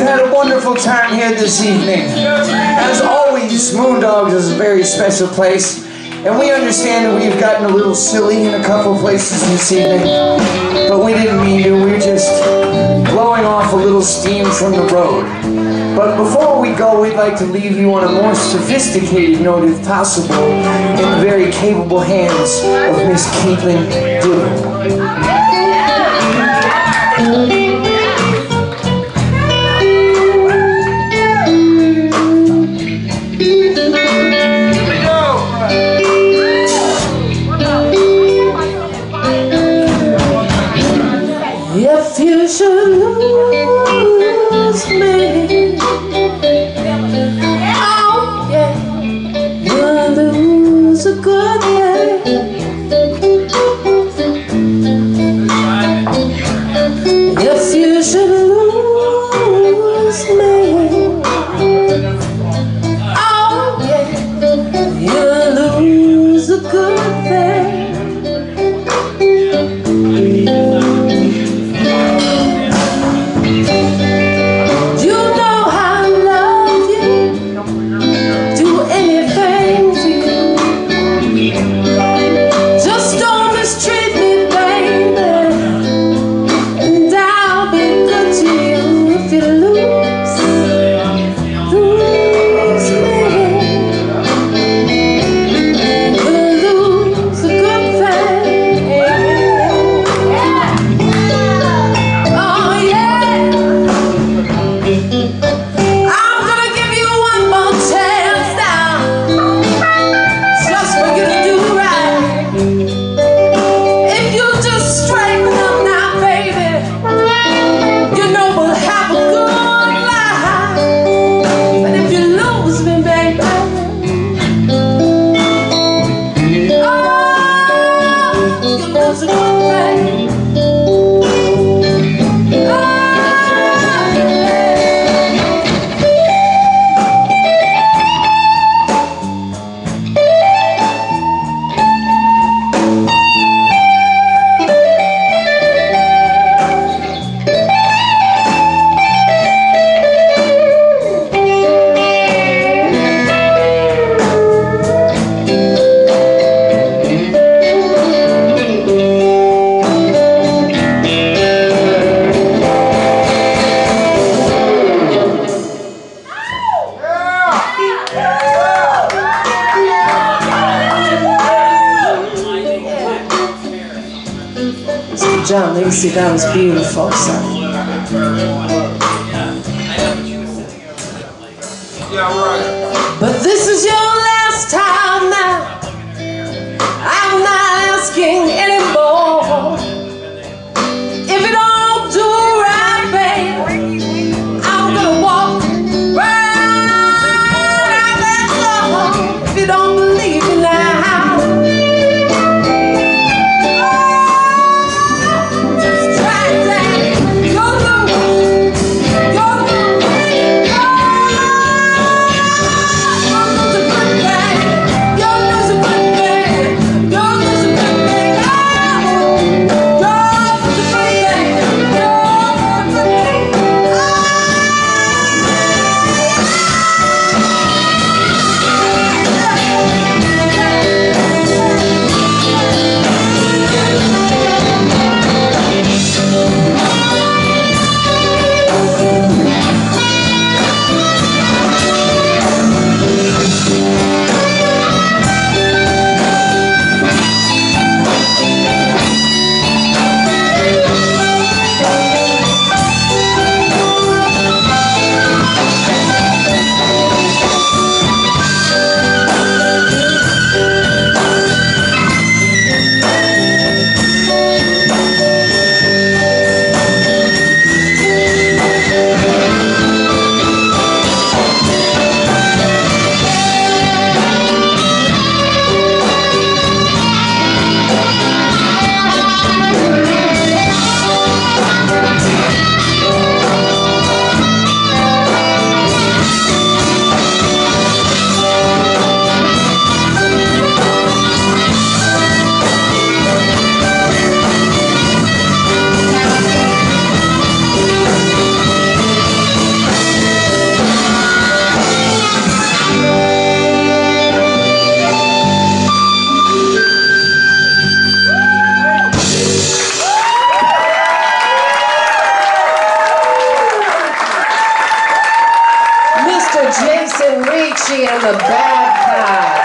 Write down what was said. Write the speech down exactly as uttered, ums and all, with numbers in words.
had a wonderful time here this evening. As always, Moondogs is a very special place, and we understand that we've gotten a little silly in a couple places this evening, but we didn't mean to. We were just blowing off a little steam from the road. But before we go, we'd like to leave you on a more sophisticated note, if possible, in the very capable hands of Miss Caitlin Dillon. If you should lose me, oh yeah, you'll lose a good thing. If you should lose me, oh yeah, you'll lose a good thing. John Lacey, that was beautiful, son. But this is your last time now. I'm not asking anymore. If you don't do right, baby, I'm gonna walk right out that door. If you don't believe me now, and Ricci and the Bad Cops.